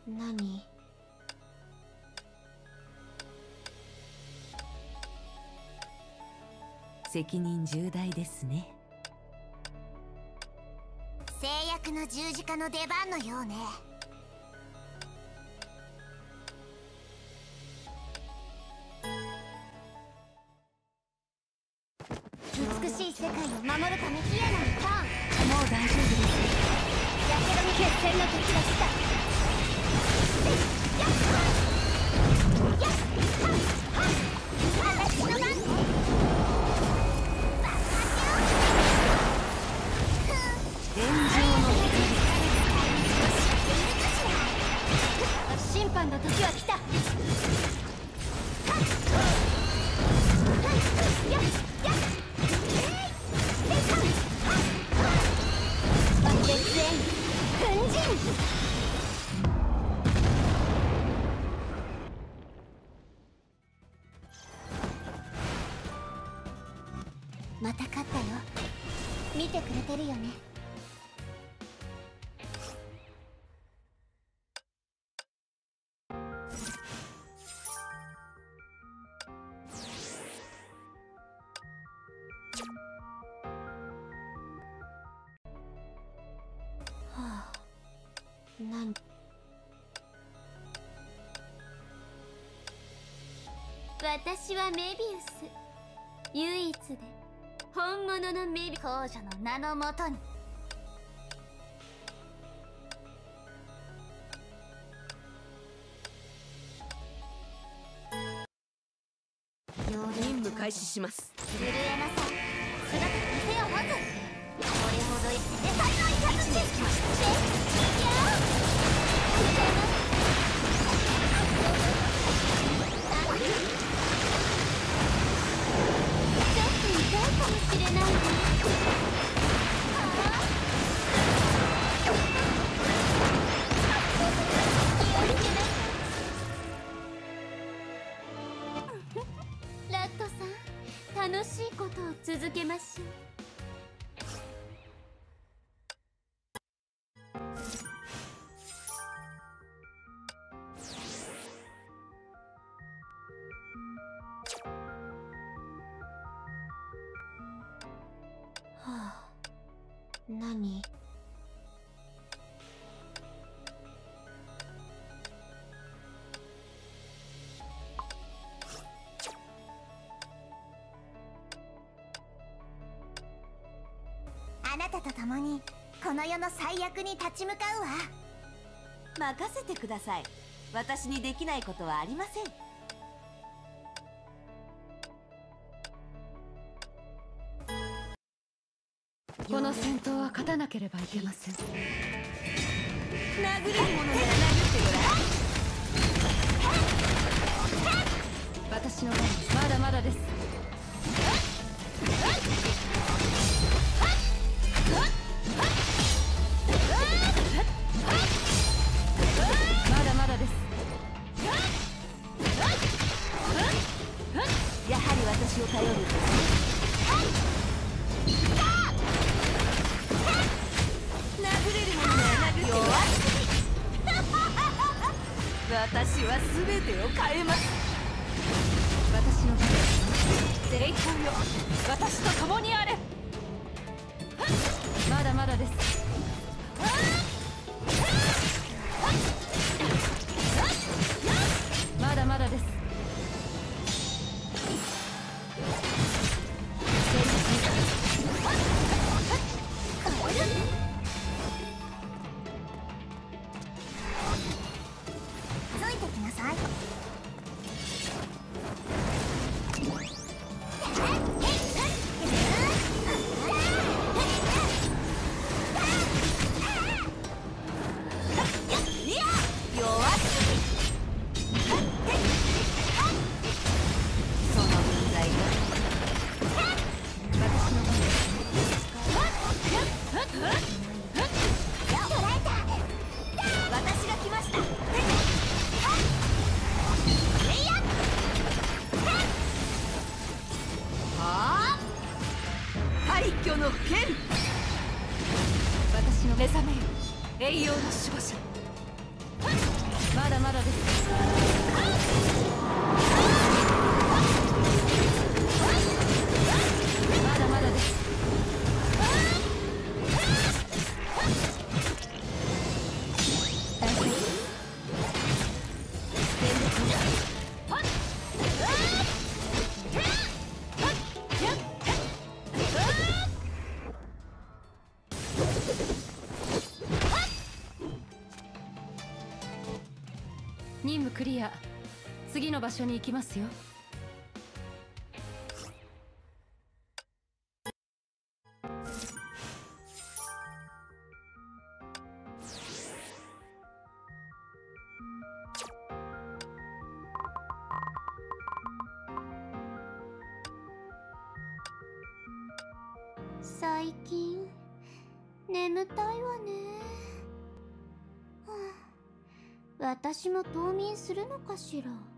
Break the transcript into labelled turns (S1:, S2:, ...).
S1: 何？
S2: 責任重大ですね。
S1: 制約の十字架の出番のようね。美しい世界を守るためヒエナのターン。もう大丈夫です。やけどに決戦の時が来た。私の番。審判の時は来た。また勝ったよ。見てくれてるよね。はあ、何？私はメビウス。唯一で本物のメビ公女の名のもとに。
S2: 任務開始します。
S1: 震えなさい。姿で店を持つ。これほど生きて才能に立つんです。ちょっと痛いかもしれないね。ラットさん、楽しいことを続けましょう。はあ、何？あなたと共にこの世の最悪に立ち向かうわ。
S2: 任せてください。私にできないことはありません。
S3: この戦闘は勝たなければいけません。
S2: 殴れるものなら殴ってごらん。
S3: 私の番です。まだまだです。まだまだです。
S2: やはり私を頼るんですね。殴れるものなら殴ってごらん。私は全てを変えます。
S3: 私の番です。聖光よ、私と共にあれ。まだまだです。まだまだです。
S1: 数えてきなさい。
S2: 巨の剣。
S3: 私の目覚めよ、栄養の守護者。 まだまだです。まだまだです。大丈夫。全力任務クリア。次の場所に行きますよ。
S1: 最近眠たいわね。はあ、私も冬眠するのかしら。